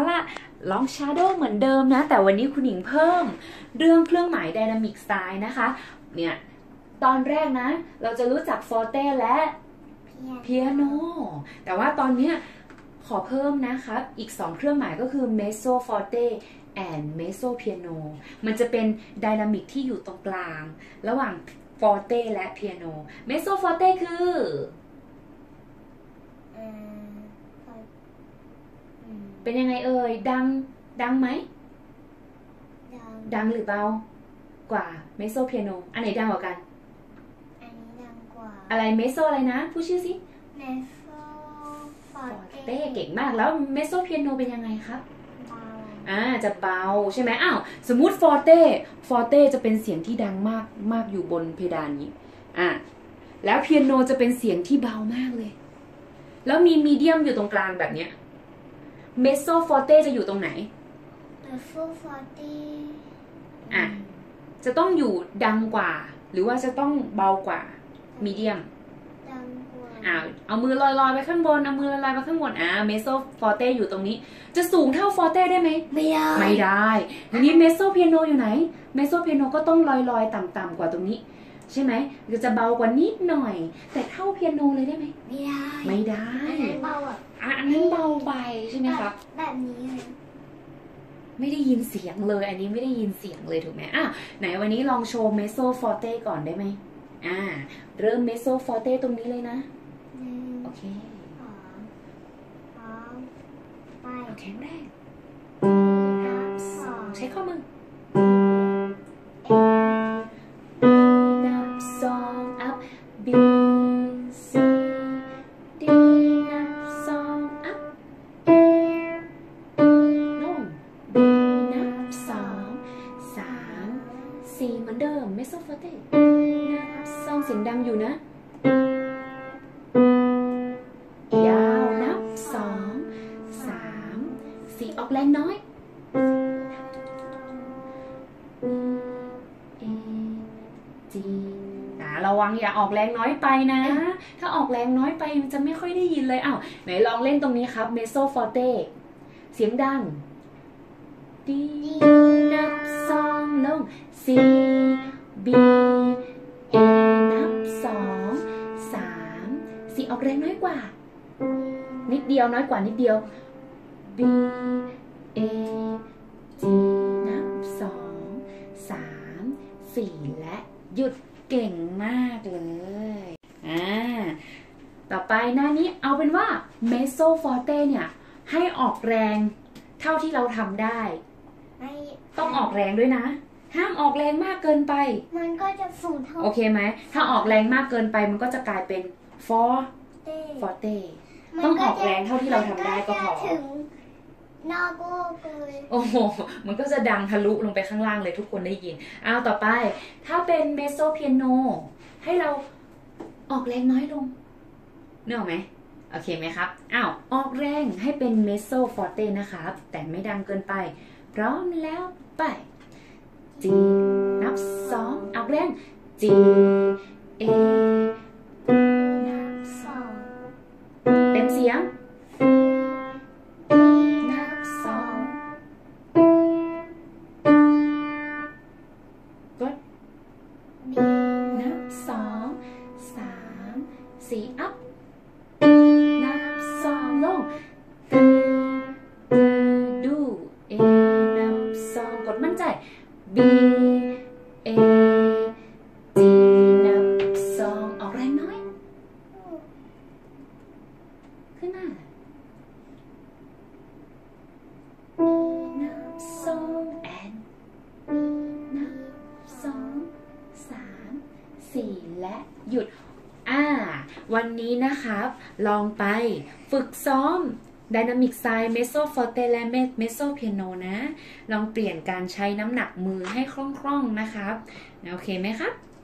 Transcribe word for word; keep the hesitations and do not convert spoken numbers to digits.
ล่ะลอง Shadow เหมือนเดิมนะแต่วันนี้คุณหญิงเพิ่มเรื่องเครื่องหมาย Dynamic Style นะคะเนี่ยตอนแรกนะเราจะรู้จัก Forte และ Piano แต่ว่าตอนนี้ขอเพิ่มนะครับอีกสองเครื่องหมายก็คือ Mezzo Forte and Mezzo Piano มันจะเป็น Dynamic ที่อยู่ตรงกลางระหว่าง Forte และ Piano Mezzo Forte คือเป็นยังไงเอ่ยดังดังไหมดังหรือเบากว่า Mezzo Piano อันไหนดังกว่ากันอันนี้ดังกว่าอะไร Mezzo อะไรนะพูดชื่อสิ Mezzo Forte เก่งมากแล้ว Mezzo Piano เป็นยังไงครับเบาอ่าจะเบาใช่ไหมอ้าวสมมุติ Forte Forte จะเป็นเสียงที่ดังมากมากอยู่บนเพดานนี้อ่ะแล้ว Piano จะเป็นเสียงที่เบามากเลยแล้วมีมีเดียมอยู่ตรงกลางแบบเนี้ย Mezzo Forte จะอยู่ตรงไหน Mezzo Forte อ่ะจะต้องอยู่ดังกว่าหรือว่าจะต้องเบากว่ามีเดียมดังกว่าอ่าเอามือลอยๆไปข้างบนเอามือลอยๆไปข้างบนอ่า Mezzo Forte อยู่ตรงนี้จะสูงเท่า Forte ได้ไหมไม่ได้ไม่ได้ทีนี้ Mezzo Piano อยู่ไหน Mezzo Piano ก็ต้องลอยๆต่ำๆกว่าตรงนี้ใช่ไหมจะเบากว่านิดหน่อยแต่เท่าเปียโนเลยได้ไหมไม่ได้ไม่ได้อันนั้นเบาอ่ะอันนั้นเบาไปใช่ไหมครับแบบนี้เลยไม่ได้ยินเสียงเลยอันนี้ไม่ได้ยินเสียงเลยถูกไหมอ่ะไหนวันนี้ลองโชว์ Mezzo Forte ก่อนได้ไหมอ่าเริ่ม Mezzo Forte ตรงนี้เลยนะโอเคสองสามไปแข็งแรงสองใช้ข้อมือนับสอง up B C D นับสอง up ลง B นับสองสามสี่เหมือนเดิม Mezzo Forte นับสองเสียงดังอยู่นะยาวนับสองสามสี่ออกแรงน้อยระวังอย่าออกแรงน้อยไปนะถ้าออกแรงน้อยไปมันจะไม่ค่อยได้ยินเลยอ้าวไหนลองเล่นตรงนี้ครับ Mezzo Forte เสียงดังดีนับสองลง C B A นับสองสามสี่ออกแรงน้อยกว่านิดเดียวน้อยกว่านิดเดียว B A G นับสองสามสี่และหยุดเก่งมากเลยอ่าต่อไปหน้านี้เอาเป็นว่า Mezzo Forte เนี่ยให้ออกแรงเท่าที่เราทำได้ต้องออกแรงด้วยนะห้ามออกแรงมากเกินไปมันก็จะสูงเท่าโอเคไหมถ้าออกแรงมากเกินไปมันก็จะกลายเป็น Forte Forte ต้องออกแรงเท่าที่เราทำได้ก็พอหน้าโก้เลยโอ้โหมันก็จะดังทะลุลงไปข้างล่างเลยทุกคนได้ยินอ้าวต่อไปถ้าเป็น Mezzo Piano ให้เราออกแรงน้อยลงนึกออกไหมโอเคไหมครับอ้าวออกแรงให้เป็น Mezzo Forte นะครับแต่ไม่ดังเกินไปพร้อมแล้วไป G นับสองออกแรง G A นับสองเต็มเสียงสี่ up นับสองลงตีตีดู A นับสองกดมั่นใจ B A G นับสองออกแรงน้อยขึ้นมานับสอง and นับสองสามสี่และหยุดอ่าวันนี้นะครับลองไปฝึกซ้อม Dynamic Style Mezzo Forte และ Mezzo Piano นะลองเปลี่ยนการใช้น้ำหนักมือให้คล่องๆนะครับโอเคไหมครับ